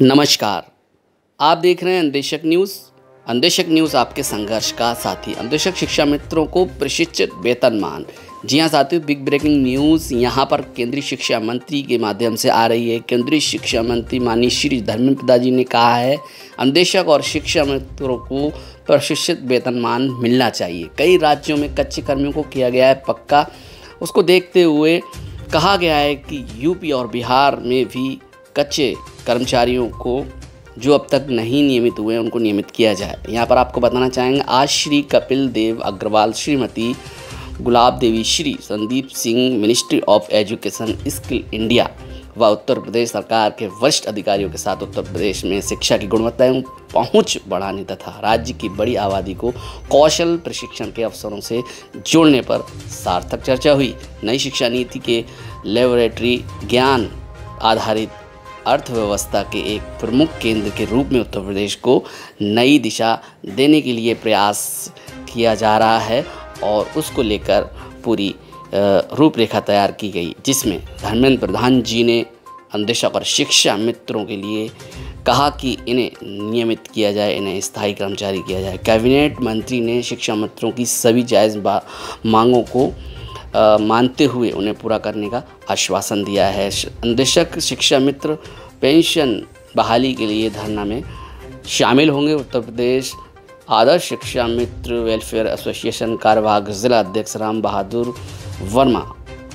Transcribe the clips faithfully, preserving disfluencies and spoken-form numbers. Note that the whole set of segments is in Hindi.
नमस्कार, आप देख रहे हैं अंदेशक न्यूज़। अंदेशक न्यूज़ आपके संघर्ष का साथी। अंदेशक शिक्षा मित्रों को प्रशिक्षित वेतनमान। जी हां साथियों, बिग ब्रेकिंग न्यूज़ यहां पर केंद्रीय शिक्षा मंत्री के माध्यम से आ रही है। केंद्रीय शिक्षा मंत्री माननीय श्री धर्मेंद्र प्रधान जी ने कहा है, अंदेशक और शिक्षा मित्रों को प्रशिक्षित वेतनमान मिलना चाहिए। कई राज्यों में कच्चे कर्मियों को किया गया है पक्का। उसको देखते हुए कहा गया है कि यूपी और बिहार में भी कच्चे कर्मचारियों को जो अब तक नहीं नियमित हुए उनको नियमित किया जाए। यहाँ पर आपको बताना चाहेंगे, आज Shri Kapil Dev Agarwal, Shrimati Gulab Devi, Shri Sandeep Singh, ministry of education, skill India व उत्तर प्रदेश सरकार के वरिष्ठ अधिकारियों के साथ उत्तर प्रदेश में शिक्षा की गुणवत्ता एवं पहुंच बढ़ाने तथा राज्य की बड़ी आबादी को कौशल प्रशिक्षण के अवसरों से जोड़ने पर सार्थक चर्चा हुई। नई शिक्षा नीति के लेबोरेटरी ज्ञान आधारित अर्थव्यवस्था के एक प्रमुख केंद्र के रूप में उत्तर प्रदेश को नई दिशा देने के लिए प्रयास किया जा रहा है और उसको लेकर पूरी रूपरेखा तैयार की गई, जिसमें धर्मेंद्र प्रधान जी ने अंदेशक और शिक्षा मित्रों के लिए कहा कि इन्हें नियमित किया जाए, इन्हें स्थायी कर्मचारी किया जाए। कैबिनेट मंत्री ने शिक्षा मित्रों की सभी जायज़ मांगों को आ, मानते हुए उन्हें पूरा करने का आश्वासन दिया है। अंदेशक शिक्षा मित्र पेंशन बहाली के लिए धरना में शामिल होंगे। उत्तर प्रदेश आदर्श शिक्षा मित्र वेलफेयर एसोसिएशन कार्यवाहक जिला अध्यक्ष राम बहादुर वर्मा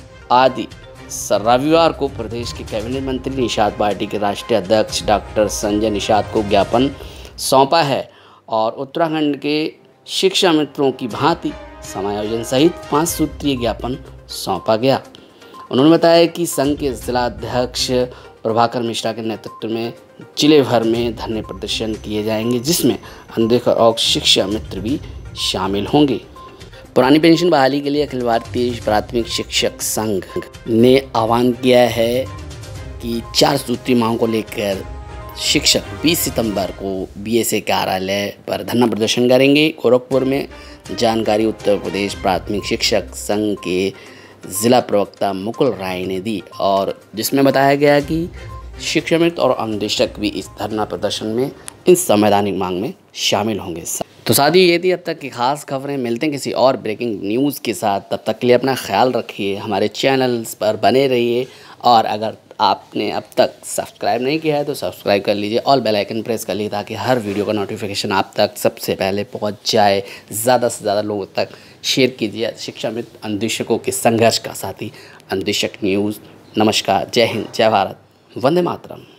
आदि रविवार को प्रदेश के कैबिनेट मंत्री निषाद पार्टी के राष्ट्रीय अध्यक्ष डॉक्टर संजय निषाद को ज्ञापन सौंपा है और उत्तराखंड के शिक्षा मित्रों की भांति समायोजन सहित पाँच सूत्रीय ज्ञापन सौंपा गया। उन्होंने बताया कि संघ के जिला अध्यक्ष प्रभाकर मिश्रा के नेतृत्व में जिले भर में धरने प्रदर्शन किए जाएंगे, जिसमें अंदेशक और शिक्षा मित्र भी शामिल होंगे। पुरानी पेंशन बहाली के लिए अखिल भारतीय प्राथमिक शिक्षक संघ ने आह्वान किया है कि चार सूत्रीय मांगों को लेकर शिक्षक बीस सितंबर को बीएसए कार्यालय पर धरना प्रदर्शन करेंगे। गोरखपुर में जानकारी उत्तर प्रदेश प्राथमिक शिक्षक संघ के ज़िला प्रवक्ता मुकुल राय ने दी और जिसमें बताया गया कि शिक्षा मित्र और अंदेशक भी इस धरना प्रदर्शन में इन संवैधानिक मांग में शामिल होंगे। तो साथियों, ये थी अब तक की खास खबरें। मिलते हैं किसी और ब्रेकिंग न्यूज़ के साथ। तब तक के लिए अपना ख्याल रखिए, हमारे चैनल्स पर बने रहिए और अगर आपने अब तक सब्सक्राइब नहीं किया है तो सब्सक्राइब कर लीजिए, ऑल बेल आइकन प्रेस कर लीजिए ताकि हर वीडियो का नोटिफिकेशन आप तक सबसे पहले पहुंच जाए। ज़्यादा से ज़्यादा लोगों तक शेयर कीजिए। शिक्षा मित्र अंदेशकों के संघर्ष का साथी अंदेशक न्यूज़। नमस्कार, जय हिंद, जय भारत, वंदे मातरम।